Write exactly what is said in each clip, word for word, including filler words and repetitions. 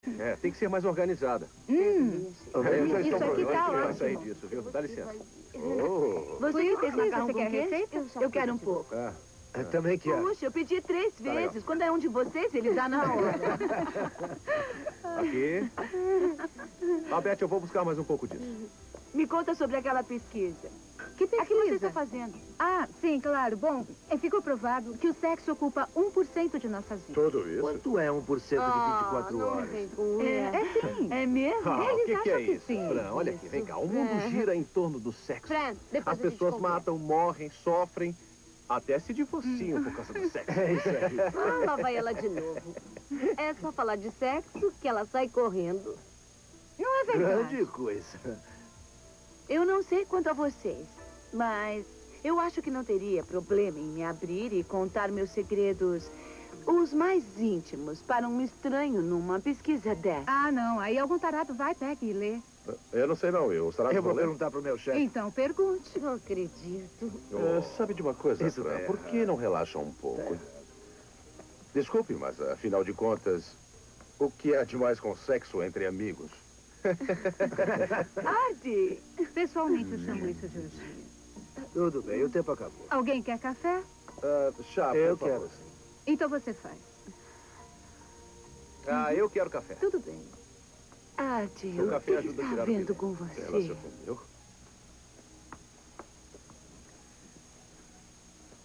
É, tem que ser mais organizada. Hum, É, já isso estão aqui prontos. tá A gente vai ótimo. sair disso, viu? Dá licença. Oh. Você que fez macarrão Você com quer queijo? receita? Eu quero um pouco. Ah, Eu também quero. Puxa, eu pedi três Tá legal. vezes. Quando é um de vocês, ele dá na hora. aqui. Ah, Beth, eu vou buscar mais um pouco disso. Me conta sobre aquela pesquisa. Que O que você pesquisa? está fazendo? Ah, sim, claro. Bom, é, ficou provado que o sexo ocupa um por cento de nossas vidas. Tudo isso? Quanto é um por cento de vinte e quatro horas? É, é sim. É mesmo? Ah, o Eles que, que acham é que isso? sim. Fran, olha aqui, vem cá. O mundo gira em torno do sexo. Fran, depois As a gente pessoas conversa. matam, morrem, sofrem, até se divorciam por causa do sexo. É isso aí. Ah, lá vai ela de novo. É só falar de sexo que ela sai correndo. Não é verdade. Grande coisa. Eu não sei quanto a vocês, mas eu acho que não teria problema em me abrir e contar meus segredos, os mais íntimos, para um estranho numa pesquisa dessa. Ah, não. Aí algum tarado vai, pega e lê. Eu não sei não, eu. Será que Eu vou vou ler? perguntar pro meu chefe. Então, pergunte. Não acredito. É, sabe de uma coisa, Isso Fran? é Por que não relaxa um pouco? Desculpe, mas afinal de contas, o que há de mais com sexo entre amigos? Arde! Pessoalmente, eu chamo isso de orgia. Tudo bem, o tempo acabou. Alguém quer café? Ah, chá, Eu por favor. quero sim. Então você faz. Ah, eu quero café. Tudo bem. Arde, O o café que ajuda a está tirar o havendo veneno. com Ela se você? ofendeu.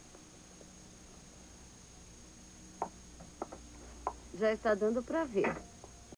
Já está dando pra ver.